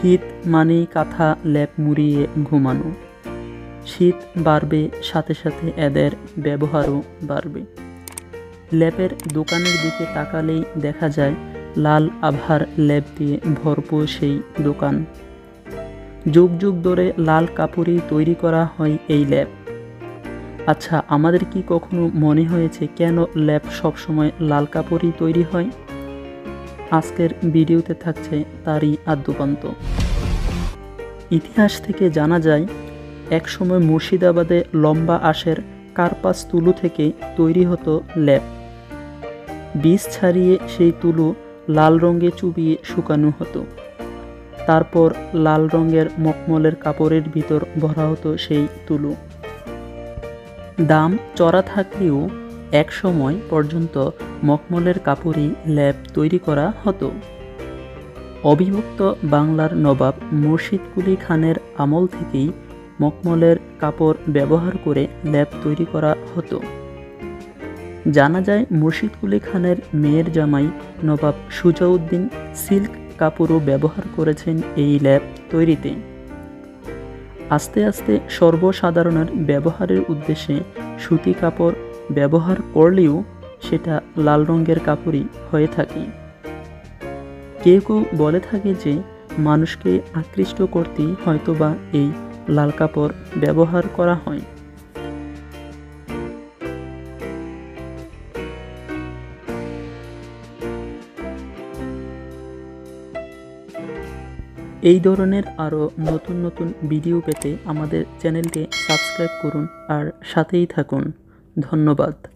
শীত মানেই কাঁথা লেপ মুড়িয়ে ঘুমানো। শীত বাড়বে, সাথে সাথে এদের ব্যবহারও বাড়বে। লেপের দোকানের দিকে তাকালেই দেখা যায় লাল আভার লেপ দিয়ে ভরপুর সেই দোকান। যুগ যুগ ধরে লাল কাপড়েই তৈরি করা হয় এই লেপ। আচ্ছা, আমাদের কি কখনো মনে হয়েছে কেন লেপ সবসময় লাল কাপড়েই তৈরি হয়? আজকের ভিডিওতে থাকছে তারই আদ্যোপান্ত। ইতিহাস থেকে জানা যায়, একসময় মুর্শিদাবাদে লম্বা আঁশের কার্পাস তুলো থেকে তৈরি হতো লেপ। বীজ ছাড়িয়ে সেই তুলো লাল রঙে চুবিয়ে শুকানো হতো। তারপর লাল রঙের মখমলের কাপড়ের ভিতর ভরা হতো সেই তুলো। দাম চড়া থাকলেও এক সময় পর্যন্ত মখমলের কাপড়ই লেপ তৈরি করা হতো। অবিভক্ত বাংলার নবাব মুর্শিদ কুলি খানের আমল থেকেই মখমলের কাপড় ব্যবহার করে লেপ তৈরি করা হতো। জানা যায় মুর্শিদ কুলি খানের মেয়ের জামাই নবাব সুজাউদ্দিন সিল্ক কাপড়ও ব্যবহার করেছেন এই লেপ তৈরিতে। আস্তে আস্তে সর্বসাধারণের ব্যবহারের উদ্দেশ্যে সুতি কাপড় ব্যবহার করলেও সেটা লাল রঙের কাপড়ই হয়ে থাকে। কেউ কেউ বলে থাকে যে মানুষকে আকৃষ্ট করতেই হয়তোবা এই লাল কাপড় ব্যবহার করা হয়। এই ধরনের আরও নতুন নতুন ভিডিও পেতে আমাদের চ্যানেলটি সাবস্ক্রাইব করুন আর সাথেই থাকুন। ধন্যবাদ।